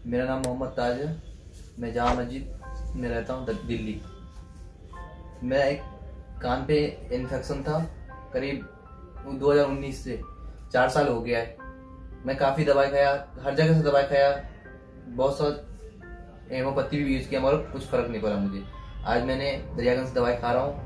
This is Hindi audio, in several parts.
मेरा नाम मोहम्मद ताज है। मैं जामा मस्जिद में रहता हूँ, दिल्ली। मेरा एक कान पे इन्फेक्शन था करीब 2019 से 4 साल हो गया है। मैं काफ़ी दवाई खाया, हर जगह से दवाई खाया, बहुत सा हेमोपैथी भी यूज़ किया, मगर कुछ फ़र्क नहीं पड़ा मुझे। आज मैंने दरियागंज से दवाई खा रहा हूँ,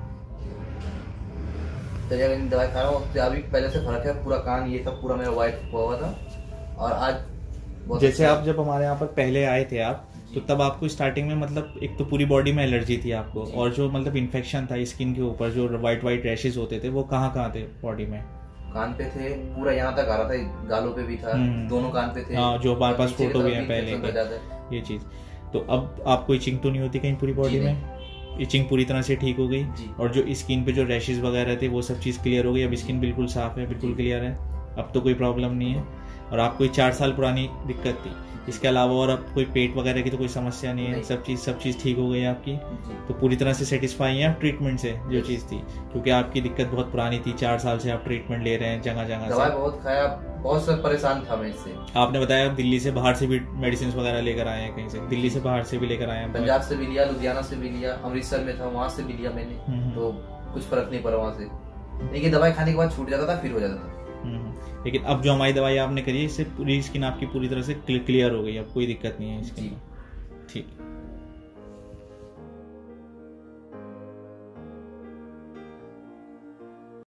उससे अभी पहले से फ़र्क है। पूरा कान ये सब पूरा मेरा वाइट हुआ था और आज जैसे आप जब हमारे यहाँ पर पहले आए थे आप, तो तब आपको स्टार्टिंग में मतलब एक तो पूरी बॉडी में एलर्जी थी आपको, और जो मतलब इन्फेक्शन था स्किन के ऊपर, जो वाइट रैशेज होते थे, वो कहाँ थे बॉडी में? कान पे थे, पूरा यहाँ तक आ रहा था, गालों पे भी था, दोनों कान पे थे। हाँ, जो हमारे पास फोटो भी है पहले के, ये चीज। तो अब आपको इचिंग तो नहीं होती कहीं पूरी बॉडी में? इचिंग पूरी तरह से ठीक हो गई, और जो स्किन पे जो रैशेज वगैरह थे वो सब चीज़ क्लियर हो गई। अब स्किन बिल्कुल साफ है, बिल्कुल क्लियर है, अब तो कोई प्रॉब्लम नहीं है। और आपको 4 साल पुरानी दिक्कत थी, इसके अलावा और अब कोई पेट वगैरह की तो कोई समस्या नहीं है? सब चीज़ ठीक हो गई आपकी, तो पूरी तरह से सेटिस्फाई हैं आप ट्रीटमेंट से जो चीज़ थी? क्योंकि आपकी दिक्कत बहुत पुरानी थी, 4 साल से आप ट्रीटमेंट ले रहे हैं, जगह जगह दवाई बहुत खाया, बहुत सब परेशान था मैं इससे। आपने बताया दिल्ली से बाहर से भी मेडिसिन वगैरह लेकर आए हैं, कहीं से दिल्ली से बाहर से भी लेकर आए हैं? पंजाब से भी लिया, लुधियाना से भी लिया, अमृतसर में था वहाँ से भी लिया मैंने, तो कुछ फर्क नहीं पड़ा वहाँ से। लेकिन दवाई खाने के बाद छूट जाता था, फिर हो जाता था। लेकिन अब जो हमारी दवाई आपने करी है, इससे पूरी स्किन आपकी पूरी तरह से क्लियर हो गई, अब कोई दिक्कत नहीं है स्किन में। ठीक।